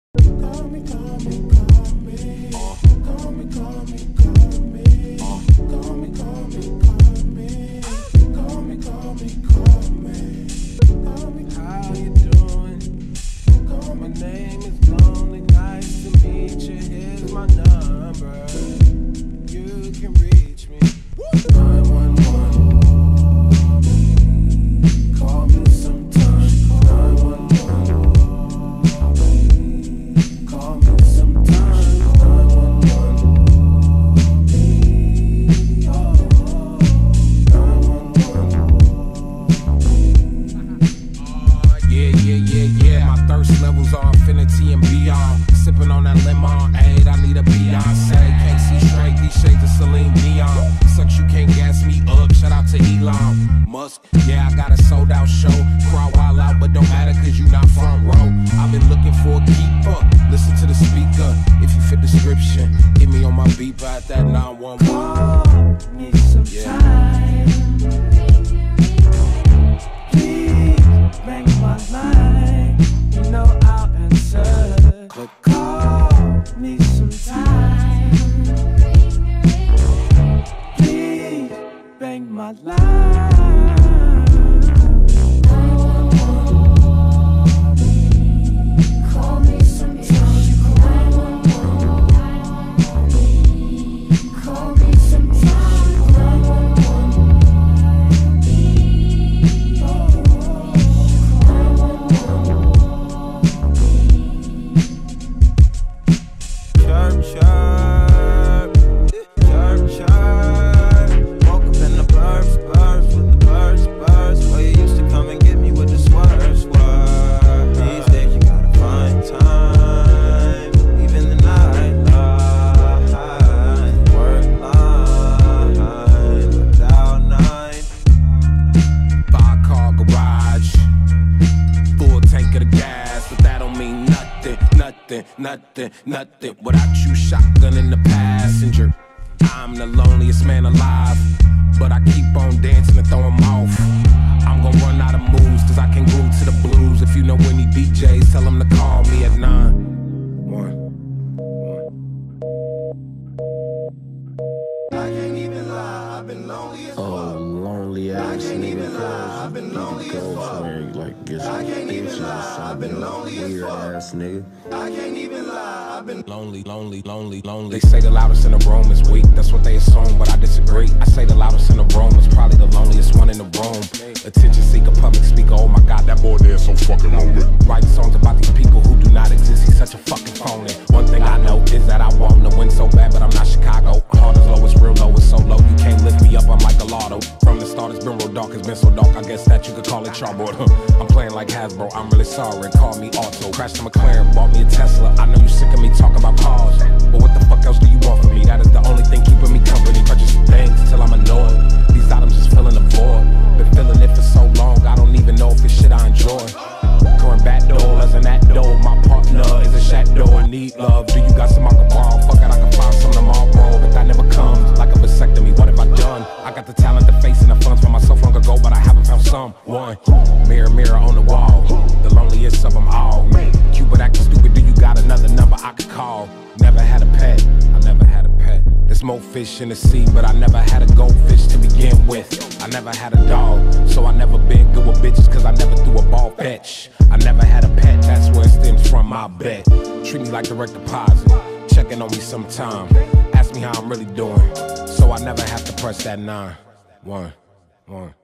Call me, call me, call me. Call me, call me, call me. Call me, call me, call me. Call me, call me, call me. Call me, how you doing? Call my name is Lonely. Nice to meet you. Here's my number. You can reach me. 911. Call me sometime. 911. Call me sometime. 911. Oh, 911. Yeah. My thirst levels are infinity and beyond. Sipping on that lemon aid, I need a Beyonce. Can't see straight, these shades of Celine Dion. Sucks you can't gas me up, shout out to Elon Musk. Yeah, I got a sold out show. Crowd wild out, but don't matter cause you not front row. I've been looking for a keeper, listen to the speaker. If you fit description, hit me on my beeper at that 911. Call me sometime. Please ring my line. You know I'll answer. But call me sometime. Please bang my line. Call me sometime. Call me sometime. Sharp. Woke up in the burbs with the birds. Where you used to come and get me with the swerve. These days you gotta find time, even the night line, work line, without 9. 5-car garage, full tank of the gas, but that don't mean nothing. Without you, shotgun in the passenger. I'm the loneliest man alive, but I keep on dancing and throw 'em off. I'm gonna run out of moves, cause I can groove to the blues. If you know any DJs, tell them to call me at 911. I can't even lie, I've been lonely as fuck. Oh, lonely ass nigga. I can't even lie, I've been lonely as fuck. Like, get some I can't even bitches or lie, I've been something. lonely as Weird fuck. ass nigga. I can't even lie, I've been lonely. They say the loudest in the room is weak, that's what they assume, but I disagree. I say the loudest in the room is probably the loneliest one in the room. Attention seeker, public speaker, oh my god, that boy there is so fucking lonely. Writing songs about these people who do not exist, he's such a fucking phony. One thing I know is that I want to win so bad, but I'm not Chicago. Hard as low, it's real low, it's so low, you can't lift me up, I'm like a lotto. From the start, it's been real dark, it's been so dark, I guess that you could call it chalkboard. I'm playing like Hasbro, I'm really sorry, call me Auto. Crashed a McLaren, bought me a Tesla, I know you sick of me talking about cars, but what the fuck else do you want from me? That is the only thing keeping me company. Purchase things till I'm annoyed. These items just filling the void. Been feeling it for so long, I don't even know if it's shit I enjoy. Going back door, as in that door. My partner is a shadow and need love. Do you got some I can borrow? Fuck it, I can find some tomorrow, but that never comes. Like a vasectomy, what have I done? I got the talent, the face, and the funds for myself long ago, but I haven't found someone. Mirror, mirror on the wall, the loneliest of them all. Cupid acting stupid, do you got another number I could call? Never had a pet, I never had a pet. There's more fish in the sea, but I never had a goldfish to begin with. I never had a dog, so I never been good with bitches, cause I never threw a ball fetch. I never had a pet, that's where it stems from, I bet. Treat me like direct deposit, checking on me sometime. Ask me how I'm really doing, so I never have to press that 911.